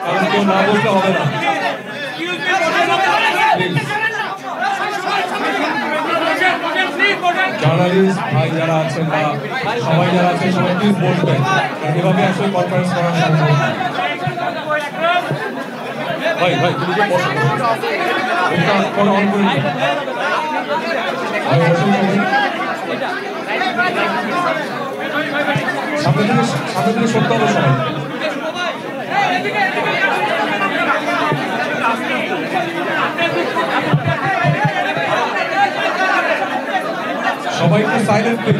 কারণ কেউ না বলতে হবে না। জার্নালিস্ট ভাই যারা আছেন বা সবাই যারা আছেন সবাই প্লিজ বসবেন, এভাবে আসলে কনফারেন্স করা সম্ভব না। ভাই ভাই তুমি যে বসো অন করে দিন। সামনে থেকে সত্য হবে সবাই। সবাই একটু সাইলেন্ট প্লিজ।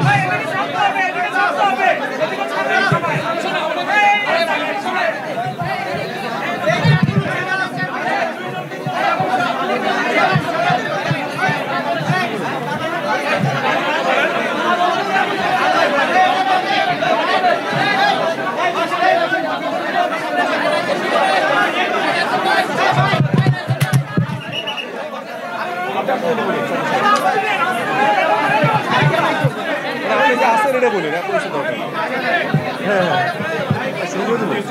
বলি না কোনো দরকার। হ্যাঁ হ্যাঁ শুরু করে দেবো।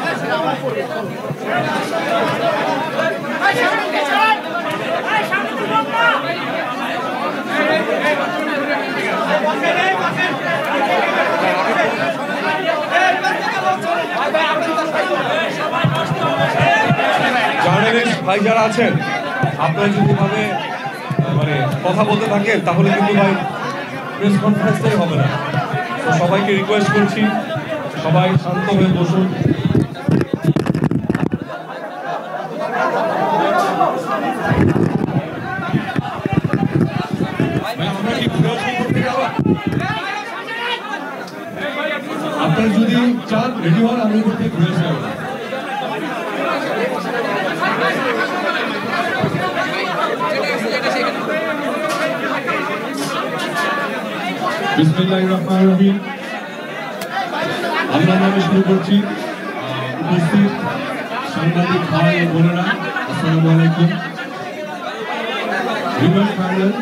জার্নালিস্ট ভাই যারা আছেন আপনারা যদি ভাবে মানে কথা বলতে থাকেন তাহলে কিন্তু ভাই প্রেস কনফারেন্সটাই হবে না। তো সবাইকে রিকোয়েস্ট করছি সবাই শান্ত হয়ে বসুন। আপনারা যদি চান রেডি হন আমি ঘুরে যাব। বিসমিল্লাহির রহমানির রহিম। আল্লাহর নামে শুরু করছি। উপস্থিত সাংবাদিক ভাই ও বোনেরা আসসালামু আলাইকুম। রিভার ফাইনাল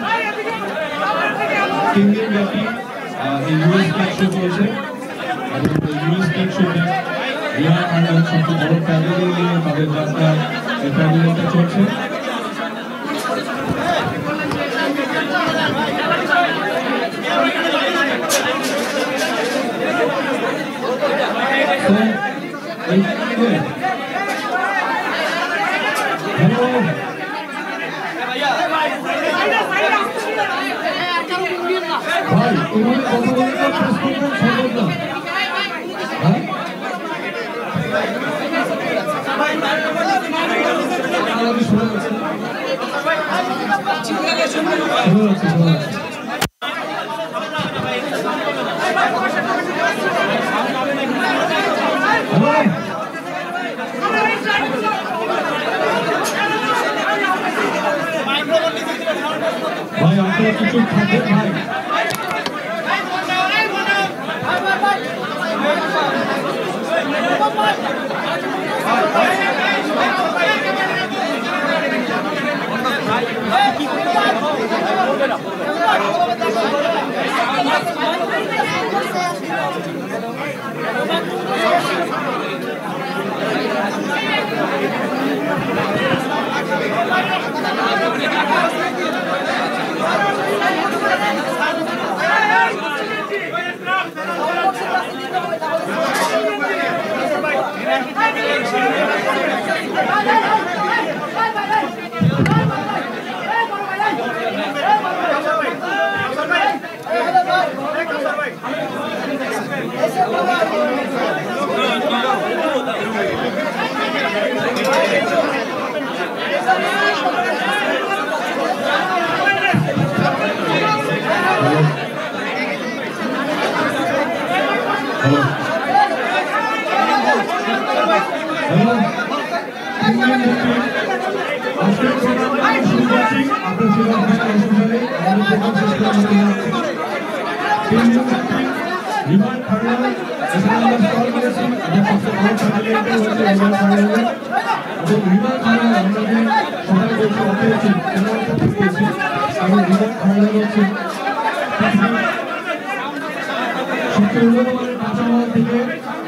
3 দিন ব্যাপী এই ইউএস ট্যাগ শো চলছে এবং ইউএস ট্যাগ শোতে রিভার ফাইনাল সবচেয়ে বড় প্যাভিলিয়ন নিয়ে তাদের যাত্রা এই প্যাভিলিয়নটা চলছে। ভাই তোমার কথা বলে তো প্রেস কনফারেন্স সম্ভব না। ভাই আপনারা কিছু থাকেন ভাই।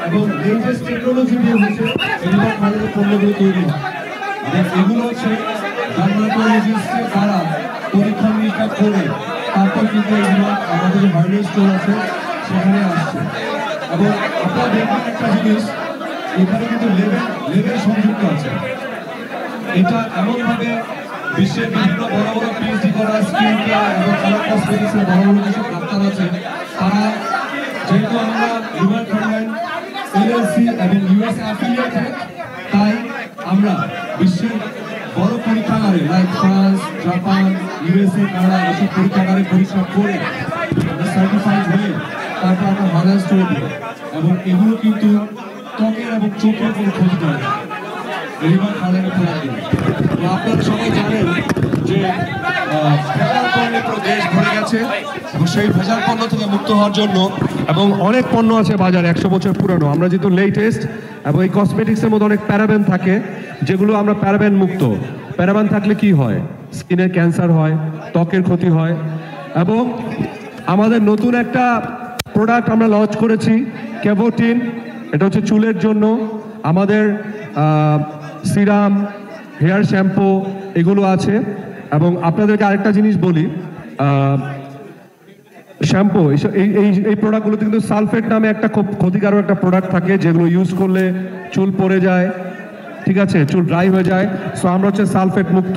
এবং লেটেস্ট টেকনোলজি দিয়ে হচ্ছে রিভার খালের পণ্যগুলো তৈরি হয়। এগুলো হচ্ছে ডার্মাটোলজিস্টের দ্বারা পরীক্ষা নিরীক্ষা করে তারপর কিন্তু এগুলো আমাদের হার্ডওয়্যার স্টোর আছে সেখানে আসছে। এবং আপনারা দেখবেন একটা জিনিস, এখানে কিন্তু লেভেল সংযুক্ত আছে। এটা এমনভাবে বিশ্বের বিভিন্ন বড় বড় পিএইচডি করা স্কিন কেয়ার এবং কালার কসমেটিক্সের বড় বড় যেসব ডাক্তার আছে, তারা যেহেতু আমরা রিভার খালের এলএলসি এবং ইউএস অ্যাফিলিয়েটেড, তাই আমরা বিশ্বের বড় পরীক্ষাগারে like France, Japan, USA, Canada এসব পরীক্ষাগারে পরীক্ষা করে সার্টিফাইড হয়ে তারপর আমরা হার্ডওয়্যার স্টোরে দিই। এবং এগুলো কিন্তু ত্বকের এবং চোখের কোনো ক্ষতি করে না রিভার খালের প্রোডাক্ট। তো আপনারা সবাই জানেন যে ভেজাল পণ্যে পুরো দেশ ভরে গেছে এবং সেই ভেজাল পণ্য থেকে মুক্ত হওয়ার জন্য এবং অনেক পণ্য আছে বাজারে 100 বছর পুরানো, আমরা যেহেতু লেটেস্ট এবং এই কসমেটিক্সের মধ্যে অনেক প্যারাবেন থাকে যেগুলো আমরা প্যারাবেন মুক্ত। প্যারাবেন থাকলে কি হয়? স্কিনের ক্যান্সার হয়, ত্বকের ক্ষতি হয়। এবং আমাদের নতুন একটা প্রোডাক্ট আমরা লঞ্চ করেছি কেভোটিন, এটা হচ্ছে চুলের জন্য। আমাদের সিরাম, হেয়ার শ্যাম্পু এগুলো আছে। এবং আপনাদেরকে আরেকটা জিনিস বলি, শ্যাম্পু এই প্রোডাক্টগুলোতে কিন্তু সালফেট নামে একটা খুব ক্ষতিকারক একটা প্রোডাক্ট থাকে যেগুলো ইউজ করলে চুল পড়ে যায়, ঠিক আছে, চুল ড্রাই হয়ে যায়। সো আমরা হচ্ছে সালফেট মুক্ত।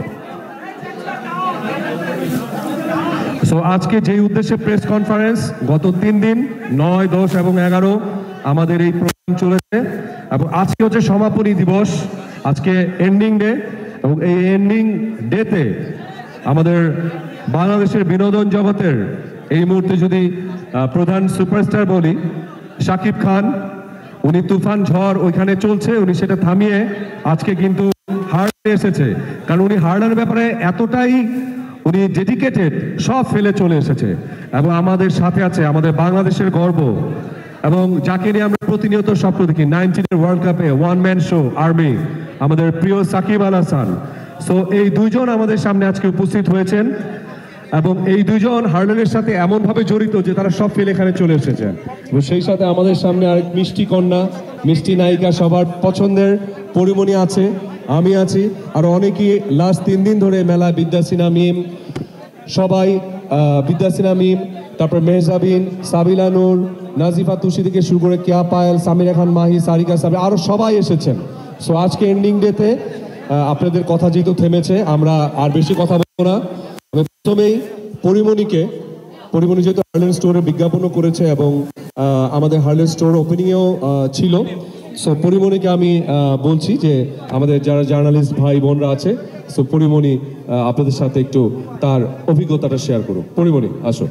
সো আজকে যেই উদ্দেশ্যে প্রেস কনফারেন্স, গত 3 দিন 9, 10 এবং 11 আমাদের এই প্রোগ্রাম চলেছে এবং আজকে হচ্ছে সমাপনী দিবস, আজকে এন্ডিং ডে। এবং এই এন্ডিং ডেতে আমাদের বাংলাদেশের বিনোদন জগতের এই মুহূর্তে যদি প্রধান সুপারস্টার বলি, শাকিব খান, উনি তুফান ঝড় ওইখানে চলছে, উনি সেটা থামিয়ে আজকে কিন্তু হার্ডে এসেছে। কারণ উনি হার্ডের ব্যাপারে এতটাই উনি ডেডিকেটেড, সব ফেলে চলে এসেছে এবং আমাদের সাথে আছে, আমাদের বাংলাদেশের গর্ব এবং যাকে নিয়ে আমরা প্রতিনিয়ত স্বপ্ন দেখি। 19 ওয়ার্ল্ড কাপে ওয়ান ম্যান শো আর্মি, আমাদের প্রিয় সাকিব আল হাসান। সো এই দুইজন আমাদের সামনে আজকে উপস্থিত হয়েছেন এবং এই দুইজন হার্ডেনের সাথে এমনভাবে জড়িত যে তারা সব ফেলে এখানে চলে এসেছেন। এবং সেই সাথে আমাদের সামনে আরেক মিষ্টি কন্যা, মিষ্টি নায়িকা, সবার পছন্দের পরিমণি আছে, আমি আছি, আর অনেকেই লাস্ট 3 দিন ধরে মেলা, বিদ্যাসিনা মিম, সবাই বিদ্যাসিনা মিম, তারপর মেহজাবিন, সাবিলা নূর, নাজিফা তুষি থেকে শুরু করে কেয়া পায়েল, সামিরা খান মাহি, সারিকা সাবি, আরও সবাই এসেছেন। সো আজকে এন্ডিং ডেতে আপনাদের কথা যেহেতু থেমেছে, আমরা আর বেশি কথা বলবো না। প্রথমেই পরিমণি যেহেতু হার্লেন স্টোরে বিজ্ঞাপনও করেছে এবং আমাদের হার্লেন স্টোর ওপেনিংয়েও ছিল। সো পরিমণিকে আমি বলছি যে আমাদের যারা জার্নালিস্ট ভাই বোনরা আছে, সো পরিমণি আপনাদের সাথে একটু তার অভিজ্ঞতাটা শেয়ার করুন। পরিমণি, আসো।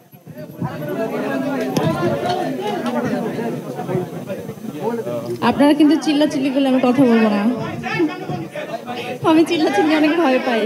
আপনারা কিন্তু চিল্লাচিল্লি করলে আমি কথা বলবো না, আমি চিল্লাচিল্লি অনেক ভয় পাই।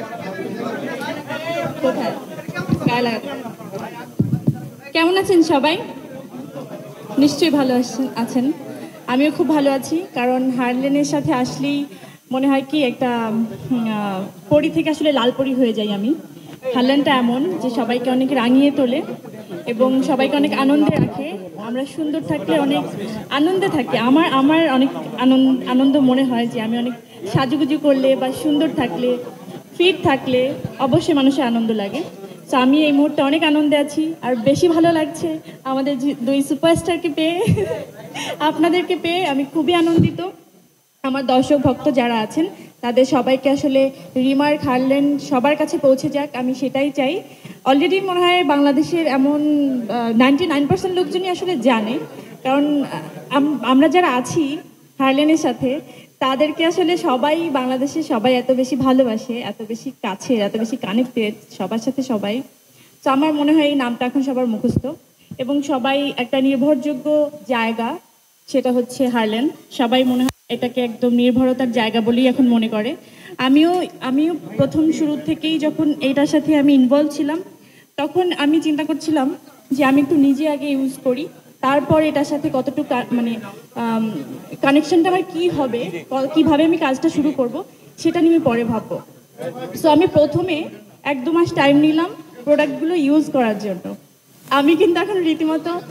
কোথায় গায়ে লাগাতে। কেমন আছেন সবাই? নিশ্চয়ই ভালো আছেন। আমিও খুব ভালো আছি, কারণ হার্লেনের সাথে আসলেই মনে হয় কি একটা পরি থেকে আসলে লাল পরি হয়ে যাই আমি। হার্লেনটা এমন যে সবাইকে অনেক রাঙিয়ে তোলে এবং সবাইকে অনেক আনন্দে রাখে। আমরা সুন্দর থাকলে অনেক আনন্দে থাকি। আমার অনেক আনন্দ মনে হয় যে আমি অনেক সাজুগুজু করলে বা সুন্দর থাকলে, ফিট থাকলে অবশ্যই মানুষের আনন্দ লাগে। তো আমি এই মুহূর্তে অনেক আনন্দে আছি, আর বেশি ভালো লাগছে আমাদের 2 সুপারস্টারকে পেয়ে, আপনাদেরকে পেয়ে আমি খুবই আনন্দিত। আমার দর্শক ভক্ত যারা আছেন তাদের সবাইকে আসলে রিমার্ক হার্লেন সবার কাছে পৌঁছে যাক, আমি সেটাই চাই। অলরেডি মনে হয় বাংলাদেশের এমন 99% লোকজনই আসলে জানে, কারণ আমরা যারা আছি হার্লেনের সাথে তাদেরকে আসলে সবাই, বাংলাদেশের সবাই এত বেশি ভালোবাসে, এত বেশি কাছে, এত বেশি কানেক্টেড সবার সাথে সবাই। তো আমার মনে হয় এই নামটা এখন সবার মুখস্থ এবং সবাই একটা নির্ভরযোগ্য জায়গা, সেটা হচ্ছে হার্লেন। সবাই মনে হয় এটাকে একদম নির্ভরতার জায়গা বলেই এখন মনে করে। আমিও প্রথম শুরু থেকেই যখন এইটার সাথে আমি ইনভলভ ছিলাম, তখন আমি চিন্তা করছিলাম যে আমি একটু নিজে আগে ইউজ করি, তারপর এটার সাথে কতটুকু মানে কানেকশনটা আমার কী হবে, কীভাবে আমি কাজটা শুরু করব, সেটা নিয়ে পরে ভাববো। সো আমি প্রথমে 1-2 মাস টাইম নিলাম প্রোডাক্টগুলো ইউজ করার জন্য। আমি কিন্তু এখন রীতিমতো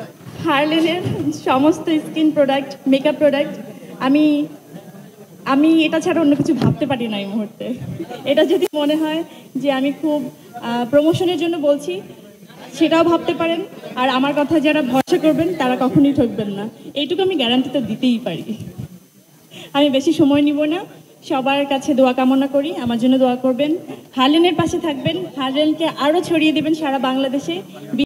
হার্লেনের সমস্ত স্কিন প্রোডাক্ট, মেকআপ প্রোডাক্ট আমি আমি এটা ছাড়া অন্য কিছু ভাবতে পারি না এই মুহূর্তে। এটা যদি মনে হয় যে আমি খুব প্রমোশনের জন্য বলছি, সেটাও ভাবতে পারেন। আর আমার কথা যারা ভরসা করবেন তারা কখনোই ঠকবেন না, এইটুকু আমি গ্যারান্টি তো দিতেই পারি। আমি বেশি সময় নিব না, সবার কাছে দোয়া কামনা করি, আমার জন্য দোয়া করবেন, হার্লেনের পাশে থাকবেন, হার্লেনকে আরও ছড়িয়ে দেবেন সারা বাংলাদেশে।